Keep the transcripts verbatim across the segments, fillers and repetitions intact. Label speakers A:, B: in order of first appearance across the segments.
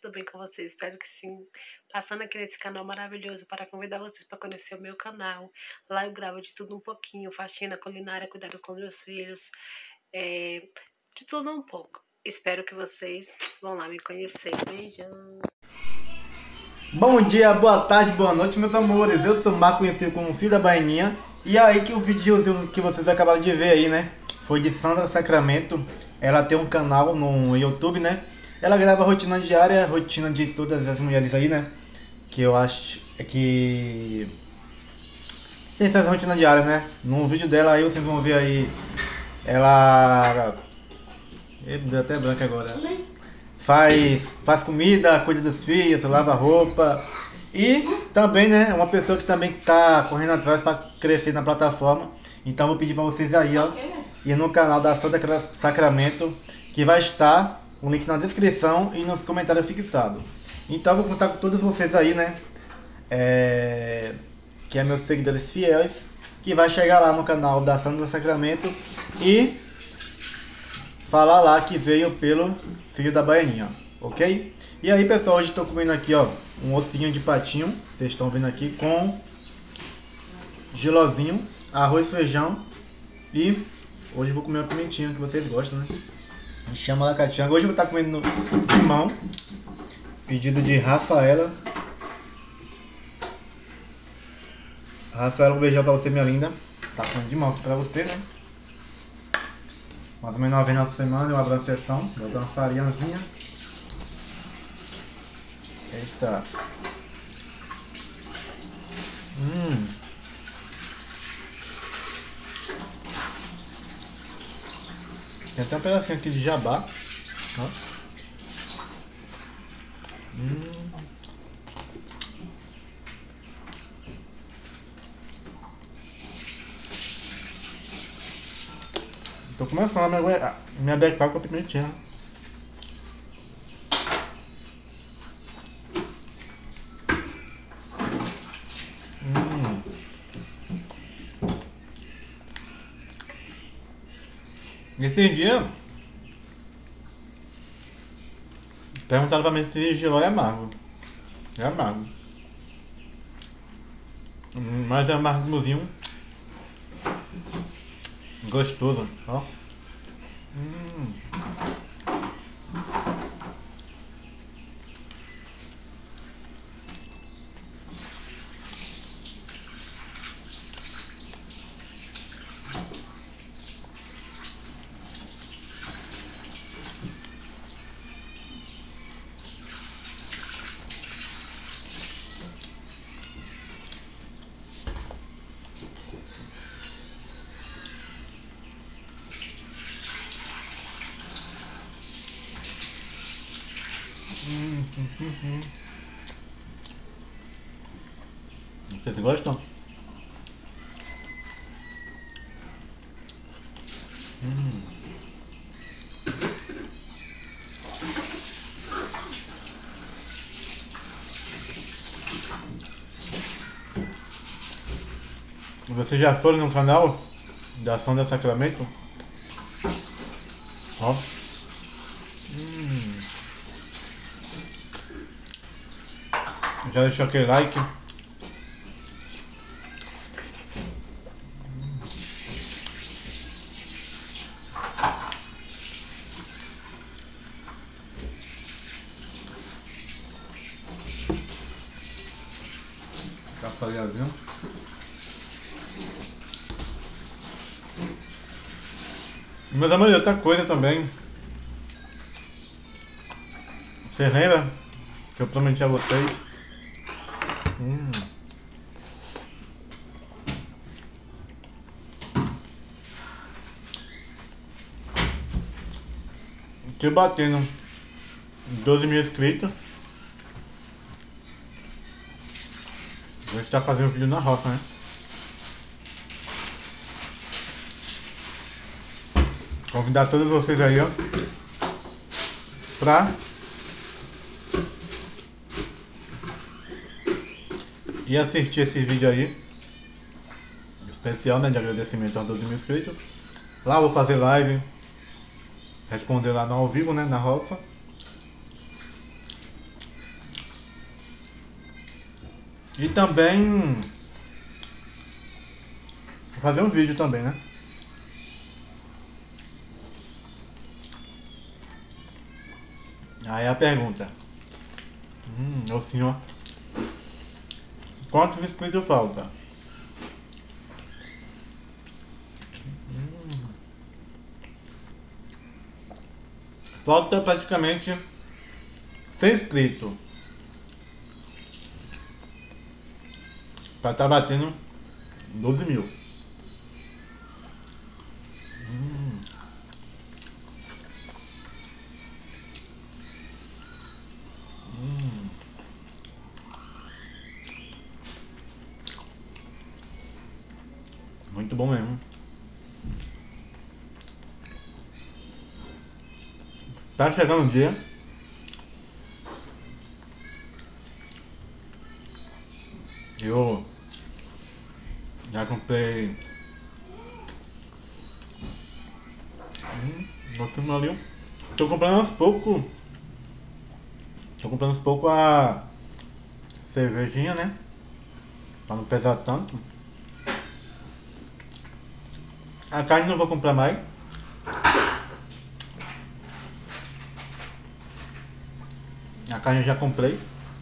A: tudo bem com vocês? Espero que sim. Passando aqui nesse canal maravilhoso para convidar vocês para conhecer o meu canal. Lá eu gravo de tudo um pouquinho, faxina, culinária, cuidado com meus filhos, é, de tudo um pouco. Espero que vocês vão lá me conhecer. Beijão!
B: Bom dia, boa tarde, boa noite, meus amores. Eu sou o Marco, conhecido como Filho da Baianinha. E aí que o videozinho que vocês acabaram de ver aí, né, foi de Sandra Sacramento. Ela tem um canal no YouTube, né. Ela grava rotina diária, rotina de todas as mulheres aí, né. Que eu acho é que tem essa rotina diária, né. No vídeo dela aí vocês vão ver aí ela... Eita, deu até branco agora. Faz, faz comida, cuida dos filhos, lava roupa. E também, né, é uma pessoa que também tá correndo atrás para crescer na plataforma. Então vou pedir para vocês aí, ó, ir no canal da Sandra Sacramento, que vai estar o link na descrição e nos comentários fixados. Então vou contar com todos vocês aí, né, é, que é meus seguidores fiéis, que vai chegar lá no canal da Sandra Sacramento e falar lá que veio pelo Filho da Baianinha, ok? E aí, pessoal, hoje estou comendo aqui, ó, um ossinho de patinho, vocês estão vendo aqui, com gelozinho, arroz, feijão e hoje eu vou comer uma pimentinha que vocês gostam, né? Me chama lacatianga. Hoje eu vou estar comendo limão, pedido de Rafaela. Rafaela, um beijão pra você, minha linda. Tá comendo limão aqui pra você, né? Mais ou menos uma vez na semana eu abro a sessão, boto uma farinhazinha. Eita. Hum. Tem até um pedacinho aqui de jabá. Ó. Hum. Tô começando a me, me adequar com a pimentinha. Hum. Esse dia perguntaram pra mim se giló é amargo. É amargo. Mas é amargozinho. Gostoso, ó. Hum. Hum, hum, hum, hum. Vocês gostam? Hum. Vocês já foram no canal da Sandra Sacramento? Ó. Hum. Já deixou aquele like? Cafalhazinho. Meus amores, outra coisa também. Vocês lembram que eu prometi a vocês? Hum. Que batendo doze mil inscritos. A gente tá fazendo vídeo na roça, né? Convidar todos vocês aí, ó, pra ir assistir esse vídeo aí especial, né, de agradecimento aos doze mil inscritos. Lá eu vou fazer live, responder lá no ao vivo, né, na roça. E também vou fazer um vídeo também, né? Aí a pergunta. Hum, assim, ó. Quantos biscoitos falta? Falta praticamente cem inscritos pra estar tá batendo doze mil. Hum. Hum. Muito bom mesmo. Tá chegando o dia. Eu já comprei. Hum, nossa, ali. Tô comprando aos poucos. Tô comprando aos poucos a cervejinha, né? Pra não pesar tanto. A carne não vou comprar mais. A carne eu já comprei.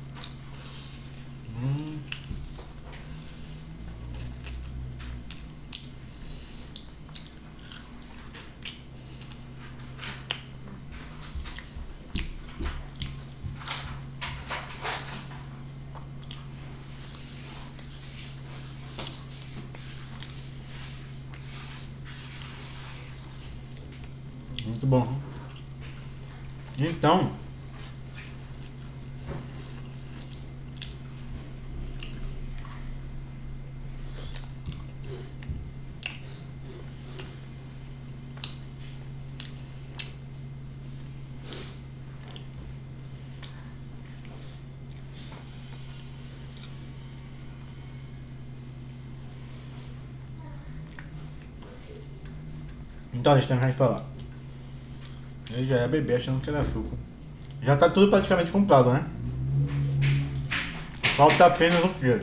B: Hum. Muito bom. Então, então a gente tem que falar. Ele já é bebê achando que era açúcar. Já tá tudo praticamente comprado, né? Falta apenas o quê?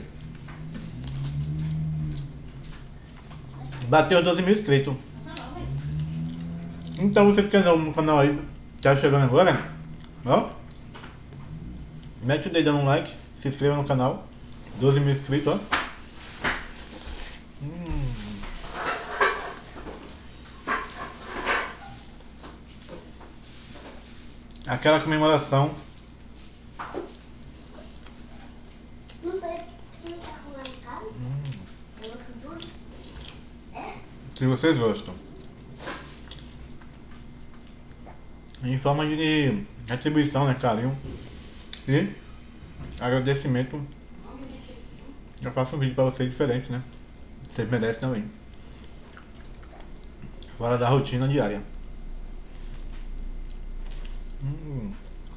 B: Bateu doze mil inscritos. Então você que é novo no canal aí, tá chegando agora, ó. Mete o dedão no like, se inscreva no canal. doze mil inscritos, ó. Hum. Aquela comemoração. Que vocês gostam. Em forma de retribuição, né, carinho e agradecimento, eu faço um vídeo pra vocês diferente, né? Vocês merecem também. Fora da rotina diária. Hum.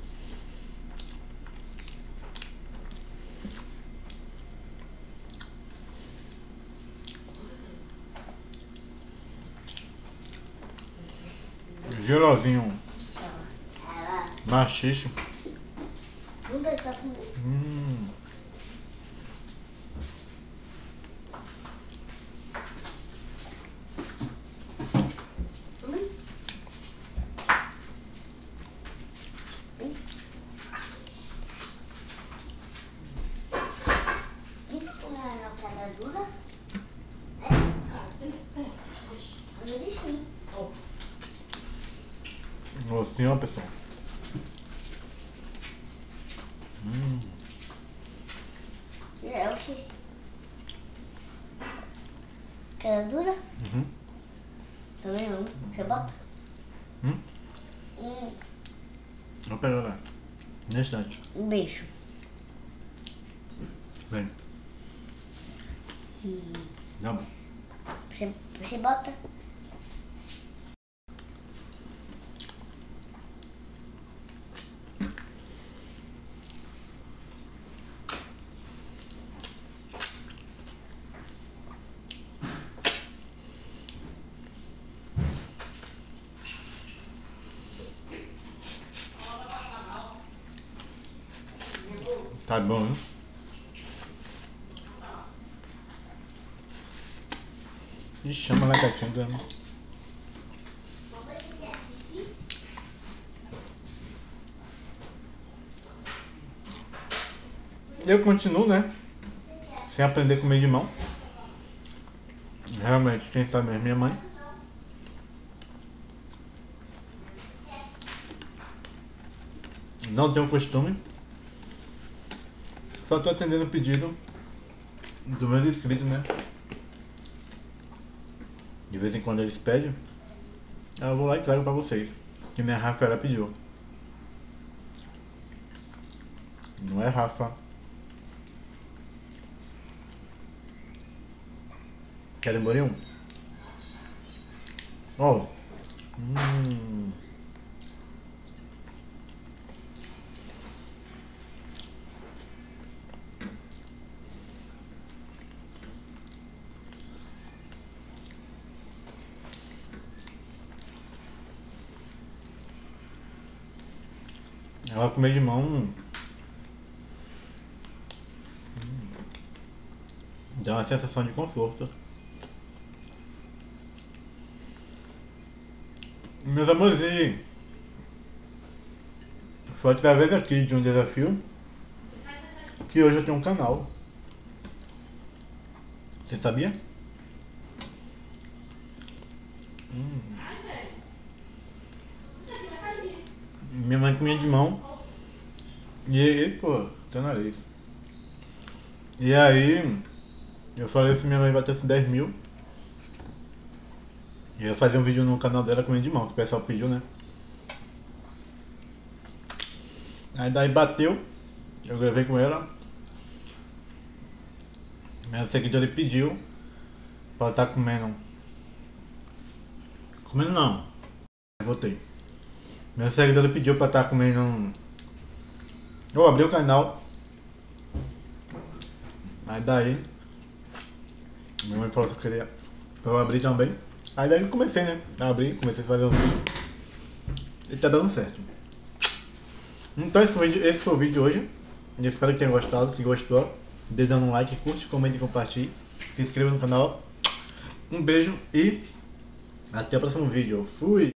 B: Gelosinho machixe. Hum. Assim, ó, pessoal. Hum.
C: É o que? Cara dura?
B: Uhum.
C: Também não. Você bota?
B: Hum?
C: Hum.
B: Vou pegar lá. Na estante.
C: Um beijo.
B: Vem.
C: Hum.
B: Tá bom.
C: Você, você bota?
B: Tá bom, hein? E chama lá caixinha. Eu continuo, né? Sem aprender a comer de mão. Realmente, quem sabe é minha mãe. Não tenho costume. Só tô atendendo o pedido dos meus inscritos, né? De vez em quando eles pedem, eu vou lá e trago pra vocês. Que minha Rafaela pediu. Não é Rafa. Querem bolinho? Ó. Hum. Ela comer de mão. Hum. Dá uma sensação de conforto. Meus amores, e foi através aqui de um desafio que hoje eu tenho um canal. Você sabia? Hum. Minha mãe comia de mão. E aí, pô, teu nariz. E aí, eu falei se minha mãe batesse dez mil, eu ia fazer um vídeo no canal dela comendo de mão, que o pessoal pediu, né? Aí daí bateu, eu gravei com ela. Minha seguidora pediu pra ela estar comendo. Comendo não. Voltei. Minha seguidora pediu pra estar comendo. Eu abri o canal. Aí daí minha mãe falou que eu queria pra eu abrir também. Aí daí eu comecei, né? A abrir, comecei a fazer um vídeo. E tá dando certo. Então esse foi, esse foi o vídeo de hoje. Eu espero que tenham gostado. Se gostou, dê dando um like, curte, comente e compartilhe. Se inscreva no canal. Um beijo e até o próximo vídeo. Fui!